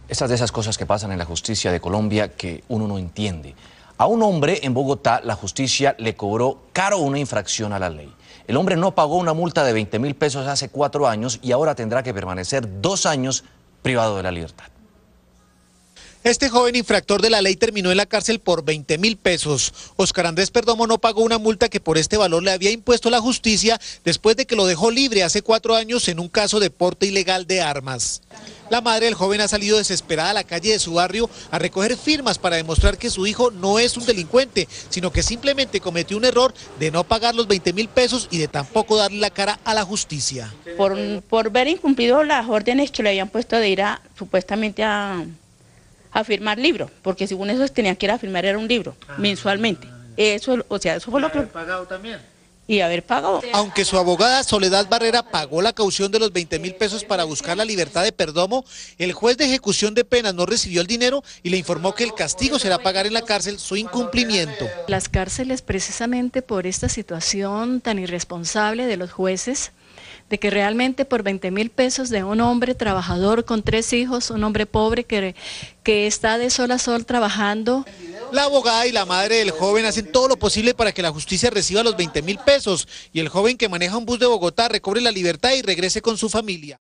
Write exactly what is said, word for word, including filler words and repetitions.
Estas de esas cosas que pasan en la justicia de Colombia que uno no entiende. A un hombre en Bogotá la justicia le cobró caro una infracción a la ley. El hombre no pagó una multa de veinte mil pesos hace cuatro años y ahora tendrá que permanecer dos años privado de la libertad. Este joven infractor de la ley terminó en la cárcel por veinte mil pesos. Oscar Andrés Perdomo no pagó una multa que por este valor le había impuesto la justicia después de que lo dejó libre hace cuatro años en un caso de porte ilegal de armas. La madre del joven ha salido desesperada a la calle de su barrio a recoger firmas para demostrar que su hijo no es un delincuente, sino que simplemente cometió un error de no pagar los veinte mil pesos y de tampoco darle la cara a la justicia. Por, por ver incumplido las órdenes que le habían puesto de ir a, supuestamente a... a firmar libros, porque según eso tenía que ir a firmar era un libro, ah, mensualmente. Eso, o sea, eso fue lo que... haber pagado también. Y haber pagado. Aunque su abogada Soledad Barrera pagó la caución de los veinte mil pesos para buscar la libertad de Perdomo, el juez de ejecución de penas no recibió el dinero y le informó que el castigo será pagar en la cárcel su incumplimiento. Las cárceles, precisamente por esta situación tan irresponsable de los jueces, de que realmente por veinte mil pesos de un hombre trabajador con tres hijos, un hombre pobre que, que está de sol a sol trabajando. La abogada y la madre del joven hacen todo lo posible para que la justicia reciba los veinte mil pesos y el joven que maneja un bus de Bogotá recobre la libertad y regrese con su familia.